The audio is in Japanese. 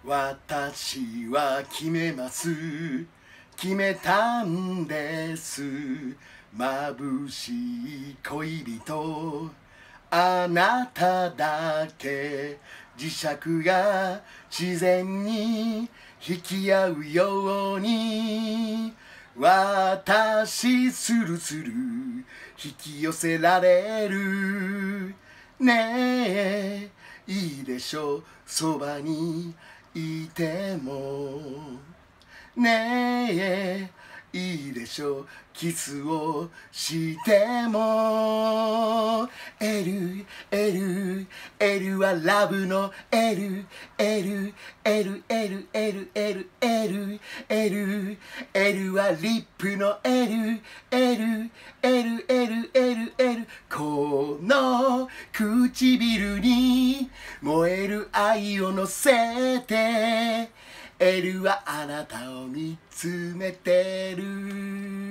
私は決めます。決めたんです。眩しい恋人、あなただけ。磁石が自然に引き合うように、私スルスル引き寄せられる。ねえいいでしょう、そばにいても。ねえいいでしょう、キスをしても。L はラブの Lはリップの L この唇に燃える愛を乗せて、L はあなたを見つめてる。